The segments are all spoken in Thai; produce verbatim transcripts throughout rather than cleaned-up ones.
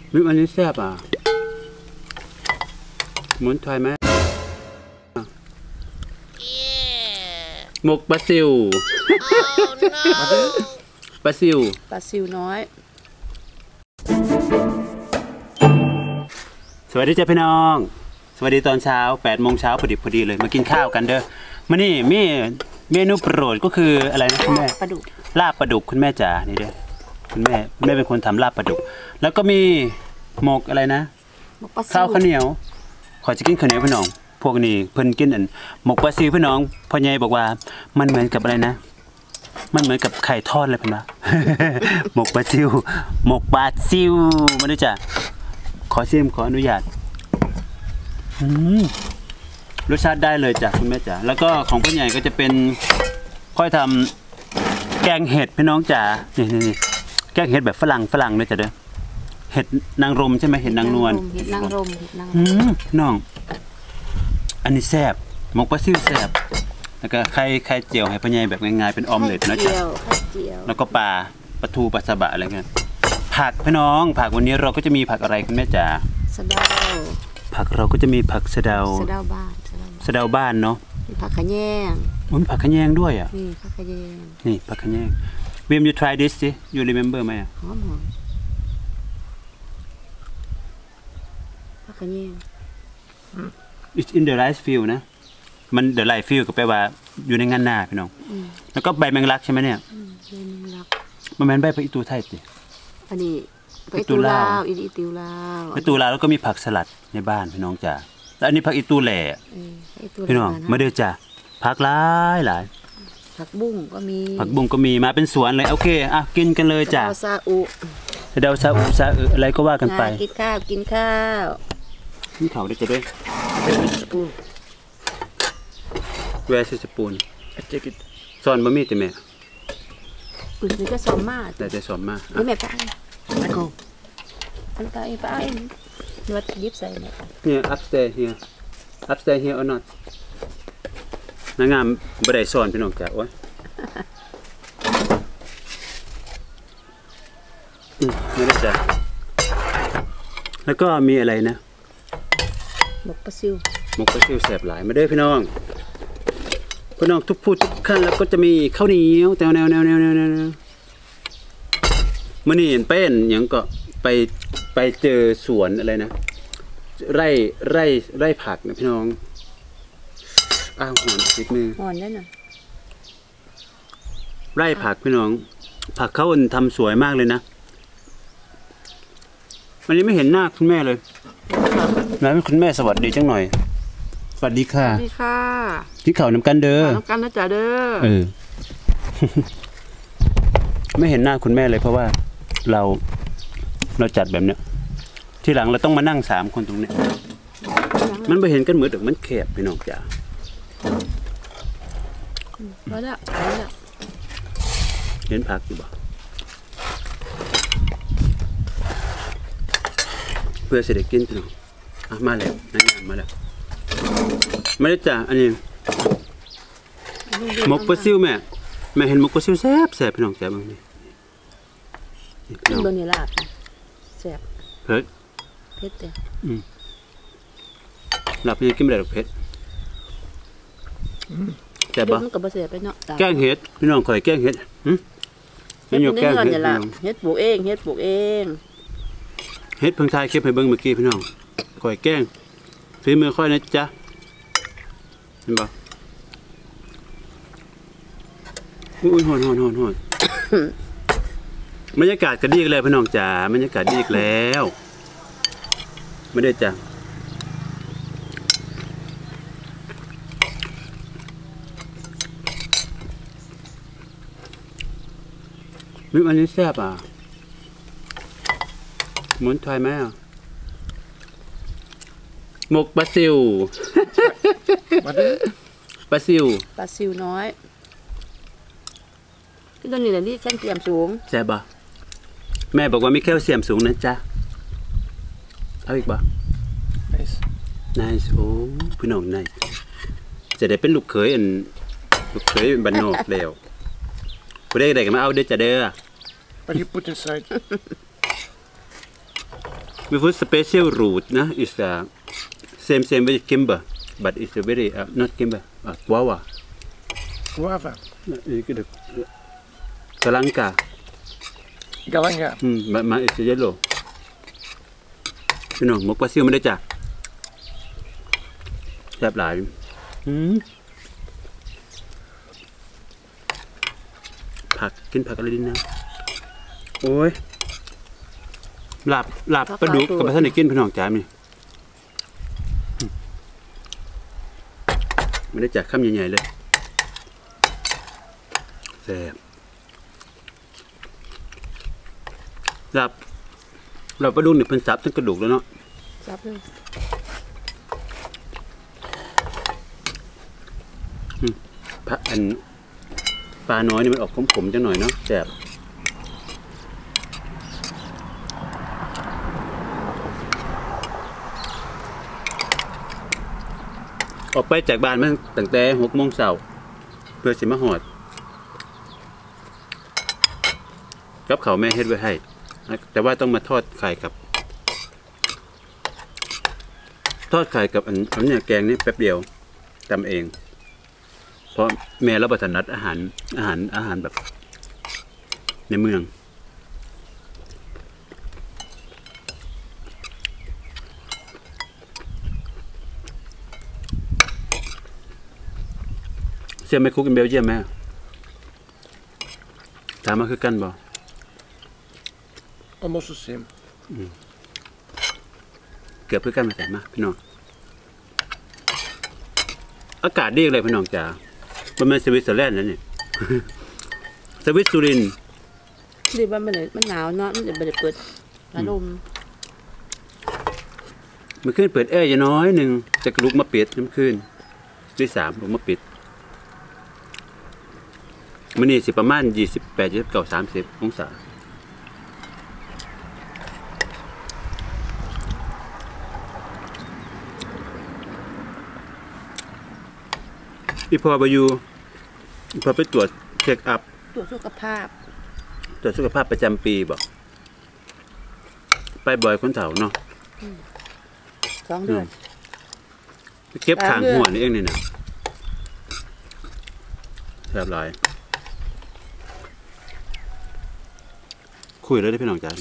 มิอันนี้แซ่บอ่ะหมุนถอยไหมหมกปลาซิวปลาซิวปลาซิวน้อยสวัสดีจ้าพี่น้องสวัสดีตอนเช้าแปดโมงเช้าพอดีพอดีเลยมากินข้าวกันเด้อมานี่มีเมนูโปรดก็คืออะไรนะคุณแม่ปลาดุกลาบปลาดุกคุณแม่จ๋านี่เด้อคุณแม่คุณแม่เป็นคนทำลาบปลาดุกแล้วก็มีหมกอะไรนะข้าวข้าวเหนียวขอจะกินข้าวเหนียวพี่น้องพวกนี้เพิ่นกินอันหมกปลาซิวพี่น้องพ่อใหญ่บอกว่ามันเหมือนกับอะไรนะมันเหมือนกับไข่ทอดเลยพี่น้องหมกปลาซิวหมกปลาซิวมาด้วยจ้ะขอชิมขออนุญาตรสชาติได้เลยจ้ะคุณแม่จ๋าแล้วก็ของพ่อใหญ่ก็จะเป็นค่อยทำแกงเห็ดพี่น้องจ๋านี่นี่นี่แกงเห็ดแบบฝรั่งฝรั่งด้วยจ้ะเด้อเห็ดนางรมใช่ไหมเห็ดนางนวลเห็ดนางรมเห็ดนางรมน้องอันนี้แซ่บหมกปลาซิวแซ่บแล้วก็ไข่ไข่เจียวให้พ่อใหญ่แบบง่ายๆเป็นออมเล็ตนะจ๊ะแล้วก็ปลาปลาทูปลาสบะอะไรเงี้ยผักพี่น้องผักวันนี้เราก็จะมีผักอะไรคุณแม่จ๋าสะเดาผักเราก็จะมีผักสะเดาสะเดาบ้านสะเดาบ้านเนาะมีผักขะแยงมันผักขะแยงด้วยอ่ะนี่ผักขะแยงนี่ผักขะแยง When you try this สิ you remember ไหมอ่ะหอมหอมผักขะแยง It's in the rice field นะมัน the rice field ก็แปลว่าอยู่ในงานนาพี่น้องแล้วก็ใบแมงลักใช่ไหมเนี่ยใบแมงลักมันเป็นใบผักอีตูไทยสิอันนี้ผักอีตูลาวอีตูลาวผักอีตูลาวแล้วก็มีผักสลัดในบ้านพี่น้องจ้าแล้วอันนี้ผักอีตูแหล่พี่น้องมาเด้อจ้าผักหลายหลายผักบุ้งก็มีผักบุ้งก็มีมาเป็นสวนเลยโอเคอ่ะกินกันเลยจ้าซาอุเดาซาอุซาอุอะไรก็ว่ากันไปกินข้าวกินข้าวนี่เขาได้จะด้วยแวร์ซิสปูนสอนบะหมี่ติแม่ปืนนี่ก็สอนมากแต่จะสอนมากนี่แม่ป้าอันโกอันตายป้าเนื้อยิบใส่แม่เนี่ย upstairs here upstairs here or not นางงามบะได้สอนพี่น้องจ้ะโอ้ยไม่ได้จ้ะแล้วก็มีอะไรนะหมกปลาซิวหมกปลาซิวแสบหลายมาด้วยพี่น้องพี่น้องทุกพูดทุกขั้นแล้วก็จะมีข้าวเหนียวแนวแนวแนวแนวแนวแนวมื่อนี้เห็นเป็นอย่างก็ไปไปเจอสวนอะไรนะไร่ไร่ไร่ผักนะพี่น้องอ้าวหอนติดมือหอนนั่นน่ะไร่ผักพี่น้องผักเขาทำสวยมากเลยนะวันนี้ไม่เห็นหน้าคุณแม่เลยแล้วคุณแม่สวัสดีจังหน่อยสวัสดีค่ะสวัสดีค่ะที่เขาน้ำกันเด้อน้ำกันนะจ๊ะเด้อเออไม่เห็นหน้าคุณแม่เลยเพราะว่าเราเราจัดแบบเนี้ยทีหลังเราต้องมานั่งสามคนตรงนี้มันไม่เห็นกันเหมือนแต่มันแคบพี่น้องจ๋ามาแล้วเห็นผักอยู่บ่เพื่อเสด็จกินพี่น้องอ่ะมาแล้วนั่งมาแล้วไม่ได้จ้ะอันนี้หมกปลาซิวแม่แม่เห็นหมกปลาซิวแซ่บแซ่บพี่น้องแซ่บบางทีกินบนนี้ลาบแซ่บเผ็ดเผ็ดจ้ะอืมลาบยังกินไม่ได้หรอกเผ็ดแซ่บปะกับปลาเสียไปเนาะแกงเห็ดพี่น้องคอยแกงเห็ดหืมเห็ดแกงเห็ดเห็ดปลูกเองเห็ดปลูกเองเห็ดเพิ่งทายคลิปให้เบิ้งเมื่อกี้พี่น้องคอยแกงฝีมือค่อยนะจ๊ะเห็นปะอุ้ยหอนหอนหอนหอนบรรยากาศก็ดีเลยพี่น้องจ๋าบรรยากาศดีอีกแล้วไม่ได้จ้ะมิอันนี้แซ่บอ่ะหมุนถอยไหมอ่ะหมกปลาซิวปลาซิวปลาซิวน้อยที่ตอนนี้แหละที่แคลเซียมสูงใช่ป่ะแม่บอกว่ามีแคลเซียมสูงนะจ๊ะเอาอีกป่ะ nice nice โอ้พี่น้อง nice จะได้เป็นลูกเขยอันลูกเขยบ้านนอกแล้วผู้ใดใดก็มาเอาเด้อจ้ะเด้อ but you put inside we put special root นะ is a same same with kimber but it's a very uh, not kimber uh, guava guava นี่ก็กะลังกา galanga อืมมามา is yellow พี่น้องหมกปลาซิวไม่ได้จ้ะแซ่บหลายอืมผักกินผักอะไรดีนะโอ้ยหลับหลับปลาดุกกับปลาท่านได้กินพี่น้องจ๋านี่ไม่ได้จัดข้ามใหญ่ๆเลยแซ่บหลับเราปลาดุกนี่เพิ่นสับทั้งกระดูกแล้วเนาะซับเลยพระอันปลาน้อยนี่มันออกขมๆจังหน่อยเนาะแซ่บออกไปจากบ้านมาตั้งแต่หกโมงเช้าเพื่อสิมาหอดกับเขาวแม่เฮ็ดไว้ให้แต่ว่าต้องมาทอดไข่กับทอดไข่กับอันอันนี้แกงนี่แป๊บเดียวทำเองเพราะแม่รับประทานอาหารอาหารอาหารแบบในเมืองเชื่อไหมคุกกินเบลเยียมไหมถามมาคือกันบ่ jag måste se เกือบคือกันมาแต่มาพี่น้องอากาศดีเลยพี่น้องจ๋ามันเป็นสวิตเซอร์แลนด์นั่นนี่ สวิตซูรินดีบ้านมันเลยมันหนาวเนาะมันจะเปิดพัดลมมันขึ้นเปิดแอร์อย่างน้อยหนึ่งจะกลุกมาปิดน้ำขึ้นด้วยสามลุกมาปิดมันนี่สิประมาณยี่สิบแปดยี่สิบเก้าสามสิบองศาอีพอบายูอีพอไปตรวจเช็คอัพตรวจสุขภาพตรวจสุขภาพประจำปีบอกไปบ่อยคนเฒ่าเนาะสองเดือนเก็บขางหัวนี่เองนี่นะเรียบร้อยคุยแล้วได้พี่น้องจ๋า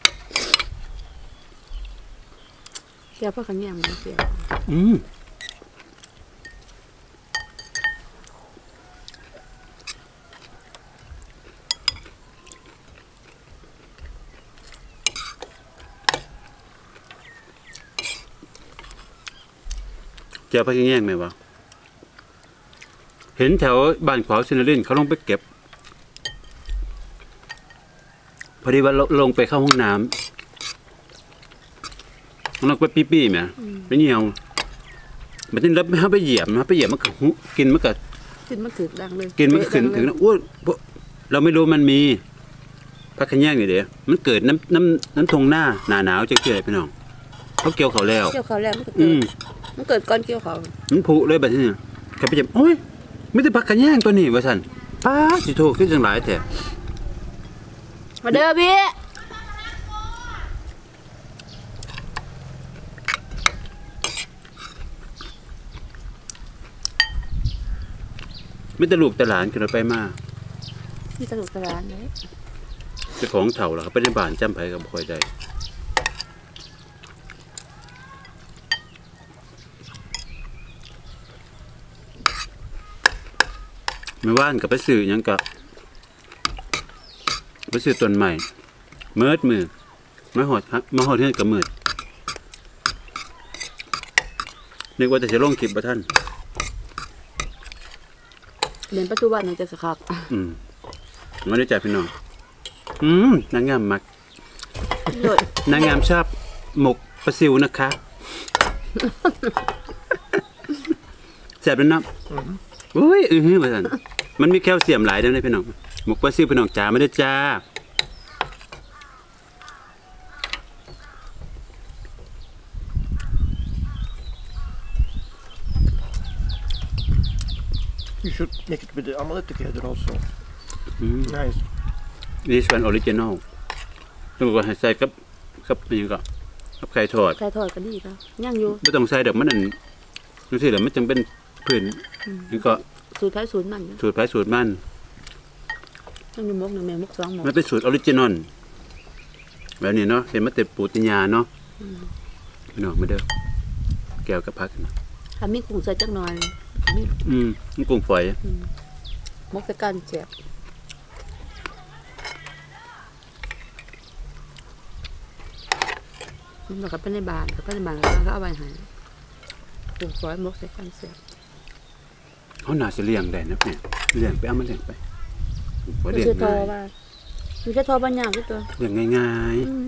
เกี่ยวกับขันแยงมันเกี่ยวอืมเจอพระแง่งไหมวะเห็นแถวบ้านขวาวซินารินเขาลงไปเก็บพอดีว่าลงไปเข้าห้องน้ำลงไปปี้ๆไหมไปเหี่ยวมันนี่รับไม่ให้ไปเหยียบนะไปเหยียบมันก็กินมันก็กินมันถึกดังเลยกินมันก็ขึ้นถึงนะอ้วนเราไม่รู้มันมีพระแง่งนี่เดี๋ยวมันเกิดน้ำน้ำน้ำทงหน้าหนาหนาวจะเกิดอะไรพี่น้องเขาเกี่ยวเขาแล้วเกี่ยวเขาแล้วมันก็เกิดมันเกิดก้อนเกี่ยวเขามันผุเลยแบบนี้ใครไปจับโอ้ยไม่ได้พักกันแย่งตัวนี้วะสันป้าสิโทขึ้นจังหลายแท้มาเด้อพี่ไม่ตลูกตลานกันไปมาที่ตลกตลาดเลยเจ้าของเถ่าเหรอครับไปในบ้านจำไผกับคอยได้ไม่ว่านกับไปซื้อยังกับไปซื้อต้นใหม่เมิดมือมาหอดมาหอดเฮือนกับมืดนึกว่าจะเสียลงคลิปบ่ท่านเรียนปัจจุบันยังจะสครับอืมไม่ได้จ่ายพี่น้องอืมนางงามมักโดยนางงามชอบหมกปลาซิวนะคะแซ่บเลยนะอุ้ยอือหือมาสั่นมันมีแคลเซียมหลายเด้อพี่น้องหมกปลาซิวพี่น้องจ๋าไม่ได้จ้า You should make it with the omelette together also. Mm. Nice. This one original ต้องก็ให้ใส่กับกับอันนี้ก็กับไข่ทอดไข่ทอดก็ดีครับย่างอยู่ไม่ต้องใส่ดอกมันนั่นดูสิเหรอมันจังเป็นพื้นนี่ก็สูตรไทยสูตรมันสูตรไผ่สูตรมันต้องมีมกหนึ่งแม่มกสองหมกมันเป็นสูตรออริจินอลแบบนี้เนาะเป็นมะเต็ดปูติญาเนาะพี่น้องมาเด้อแก้วกับพักนะถ้ามีกุ้งใส่จักหน่อยมีอืมนี่กุ้งฝอยมกใส่กันแซ่บมันก็เป็นในบ้านก็เป็นในบ้านก็เอาไว้ให้กุ้งฝอยมกใส่กันแซ่บเขาหนาจะเลี้ยงได้นะเนี่ยเลี้ยงไปเอามาเลี้ยงไปว่ามีเลี้ยงเสื้อทอง่ายว่ามีเสื้อทอบางอย่างด้วยตัวเลี้ยงง่าย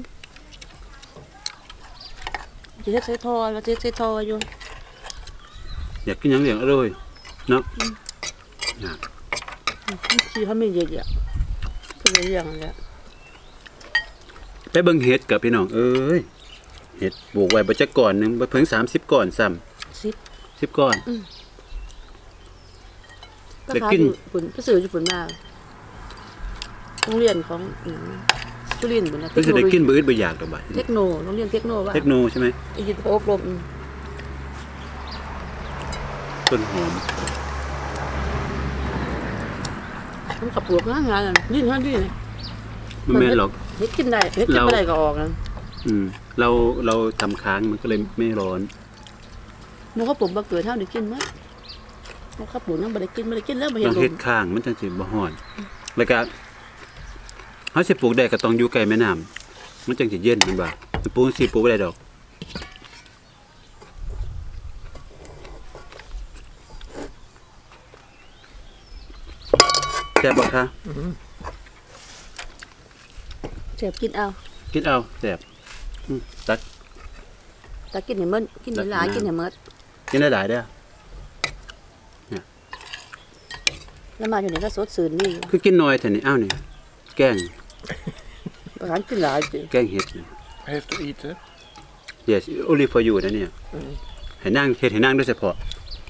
จะเสื้อทอแล้วจะเสื้อทออยู่ๆอยากกินหยังเลี้ยงเอาเลยเนาะอยากชีเขาไม่เยอะๆคือเรื่องอะไรไปเบิ่งเห็ดกับพี่น้องเอ้ยเห็ดปลูกไว้บ่จักก่อนหนึงบ่เพิ่งสามสิบก่อนซ้ำสิบสิบก่อนก็ขายอยู่ปุ่นก็สื่ออยู่ปุ่นมาโรงเรียนของสุรินทร์ปุ่นนะเพิ่นสิได้กินบ่อึดบ่อยากดอกบัดเทคโนโรงเรียนเทคโนว่าเทคโนใช่ไหมอีกอบรมต้นหอมมันกับปลวกงานงานนี่เท่านี้เลยมันแม่นหรอกเฮ็ดกินได้เฮ็ดกินไม่ได้ก็ออกนะอืมเราเราทำค้างมันก็เลยไม่ร้อนมันก็ปลูกมาเกิดเท่านี้กินมั้ยมันก็ปลูกนั่งบ่ได้กินบ่ได้กินแล้วบ่เห็นต้องลเฮ็ดมข้างมันจังสิบ่ฮ้อนแล้วก็เฮาสิปลูกได้ก็ต้องอยู่ใกล้แม่น้ำมันจังสิเย็นแม่นบ่สิปลูกสิปลูกบ่ได้ดอกแซ่บบ่คะเจ็บกินเอาคิดเอาแซ่บอืมตักแต่กินให้มันกินหลายกินให้หมดกินได้หลายเด้อแล้วมาอยู่นี่ก็สดชื่นนี่คือกินน้อยแต่นี่อ้าวนี่แกงประกันกินหลายสิแกงเห็ดนี่ I have to eat it. yes only for you นะเนี่ยให้นั่งเฮ็ดให้นั่งโดยเฉพาะ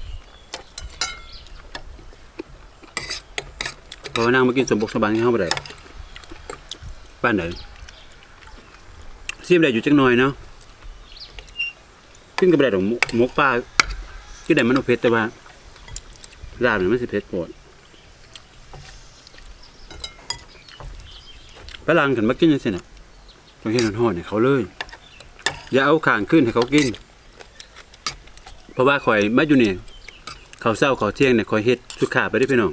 เพราะว่านั่งมากินสมบุกสมบันที่เฮาบ่ได้บ้านไหนซิมได้อยู่จักหน่อยเนาะกินก็บ่ได้ดอกหมกปลากินได้มันบ่เผ็ดแต่ว่าลาบนี่มันสิเผ็ดโพดฝรั่งกันมากินจังซี่น่ะต้องเฮ็ดร้อนๆให้เขาเลยอย่าเอาข้างขึ้นให้เขากินเพราะว่าข่อยมาอยู่นี่ข้าวเช้าข้าวเที่ยงเนี่ยข่อยเฮ็ดสุขาไปเด้อพี่น้อง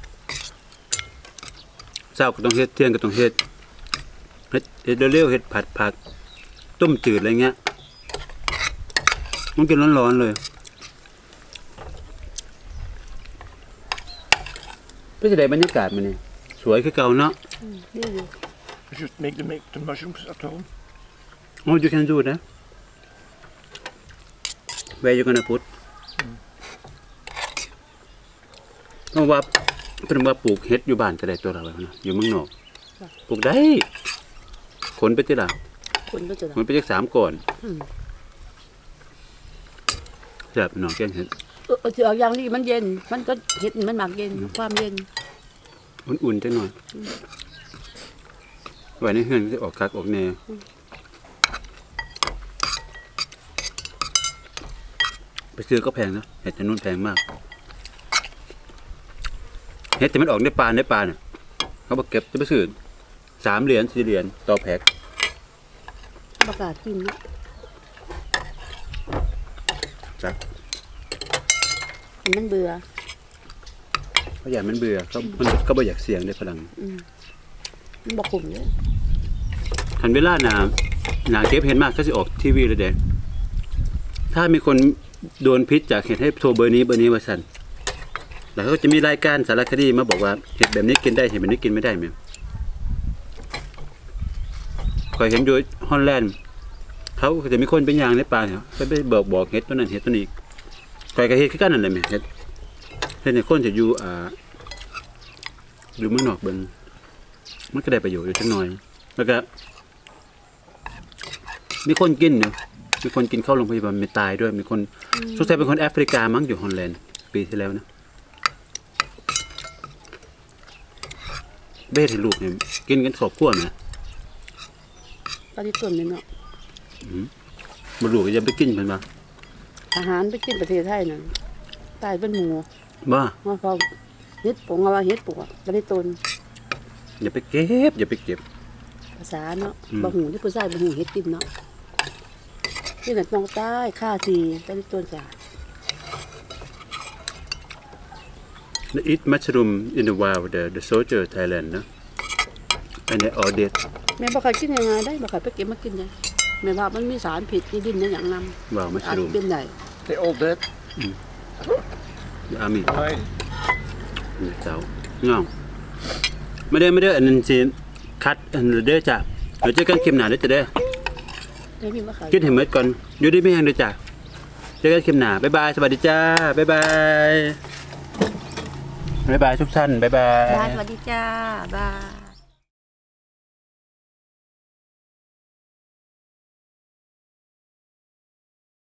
เช้าก็ต้องเฮ็ดเที่ยงก็ต้องเฮ็ดเฮ็ดเฮ็ดเร็วๆเฮ็ดผัดผักต้มจืดอะไรเงี้ยมันกินร้อนๆเลยเป็นจังได๋บรรยากาศมื้อนี้สวยคือเก่าเนาะนี่อยู่ Just make the make the mushrooms at home. Oh, you can do it, huh? Where you gonna put? เพราะว่าเป็นว่าปลูกเฮ็ดอยู่บ้านก็ได้ตัวเราเนาะอยู่เมืองนอกปลูกได้ขนไปที่ละคนก็จะขนไปจักสามก่อนแซ่บน้องแกงเฮ็ดเออสิออกอย่างนี้มันเย็นมันก็เฮ็ดมันมักเย็นความเย็นอุ่นๆจังหน่อยไว้ในเฮือนจะออกคักออกแนวไปซื้อก็แพงนะเห็ดที่นู่นแพงมากเห็ดที่มันออกในป่าในป่าเนี่ยเขาบอกเก็บจะไปซื้อสามเหรียญสี่เหรียญต่อแพ็คประกาศกินนะจ้ะมันเบื่อเขาอยากมันเบื่อเขามันเขาไม่อยากเสี่ยงในพลังมันบ่คุ้มเลยทันเวลาหนาหนาเก็บเห็ดมากก็จะออกทีวีเลยเด็ถ้ามีคนโดนพิษจากเห็ดให้โทรเบอร์นี้เบอร์นี้ว่าสั่นแล้วเขาก็จะมีรายการสารคดีมาบอกว่าเห็ดแบบนี้กินได้เห็ดแบบนี้กินไม่ได้ไหมคอยเห็นอยู่ฮอลแลนด์เขาจะมีคนเป็นยางในป่าเนี่ยเขาไปบอกบอกเห็ดตัวนั้นเห็ดตัวนี้คอยกับเห็ดคือกันนั่นแหละไหมเห็ดเห็ดในคนจะอยู่อ่าอยู่เมืองนอกเบิ่งมันก็ได้ประโยชน์อยู่จังหน่อยแล้วก็มีคนกินอยู่มีคนกินเข้าโรงพยาบาลไม่ตายด้วยมีคนสงสัยเป็นคนแอฟริกามั้งอยู่ฮอลแลนด์ปีที่แล้วนะเบ้ให้ลูกเนี่ยกินกันครอบครัวนะตอนนี้ต้นนี่เนาะบ่รู้ก็จะไปกินเพิ่นว่าอาหารไปกินประเทศไทยนั่นตายเป็นหมูบ่ว่าพอเฮ็ดปงเอาว่าเฮ็ดปวกก็ได้ตนอย่าไปเก็บอย่าไปเก็บภาษาเนาะอืมบ่หูที่ผู้ชายบ่หูเฮ็ดกินเนาะนี่น่ะน้องใต้ค่าทีก็ได้ตนจ้ะ The eat mushroom in the wild the the soldier Thailand นะอันนี้ all dead แม่บ่เคยกินยังไงได้บ่เคยไปเก็บมากินเลยแม่ว่ามันมีสารพิษในดินในหยังนำว้าวอาจ mushroom เป็นได้ They're all dead. the army Right. เจ้าเงาไม่ได้ไม่ได้อันนั้นสิคัดอันเด้อจ้ะเดี๋ยวเจอกันคลิปหน้าเด้อจ้ะเด้อได้มีมาขายกินให้หมดก่อนอยู่ดีไม่แห้งเด้อจ้ะเจอกันคลิปหน้าบ๊ายบายสวัสดีจ้าบ๊ายบายบ๊ายบายทุกท่านบ๊ายบายบายสวัสดีจ้าบาย